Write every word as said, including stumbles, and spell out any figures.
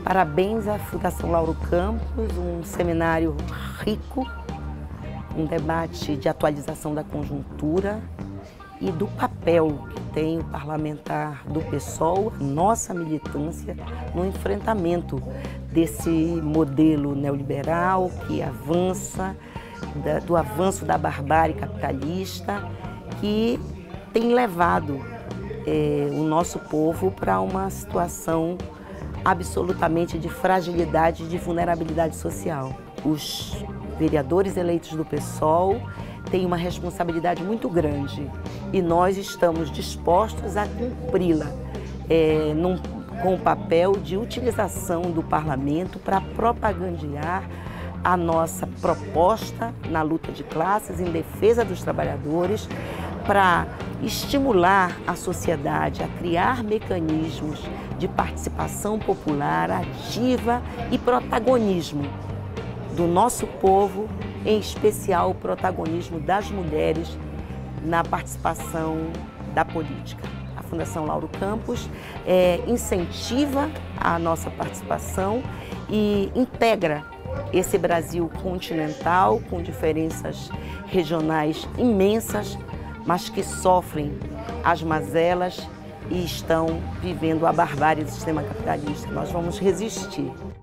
Parabéns à Fundação Lauro Campos, um seminário rico, um debate de atualização da conjuntura e do papel que tem o parlamentar do PSOL, nossa militância, no enfrentamento desse modelo neoliberal que avança, do avanço da barbárie capitalista, que tem levado é, o nosso povo para uma situação absolutamente de fragilidade e de vulnerabilidade social. Os vereadores eleitos do PSOL têm uma responsabilidade muito grande e nós estamos dispostos a cumpri-la é, num, com o papel de utilização do parlamento para propagandear a nossa proposta na luta de classes, em defesa dos trabalhadores, para estimular a sociedade a criar mecanismos de participação popular ativa e protagonismo do nosso povo, em especial o protagonismo das mulheres na participação da política. A Fundação Lauro Campos é, incentiva a nossa participação e integra esse Brasil continental, com diferenças regionais imensas, mas que sofrem as mazelas e estão vivendo a barbárie do sistema capitalista. Nós vamos resistir.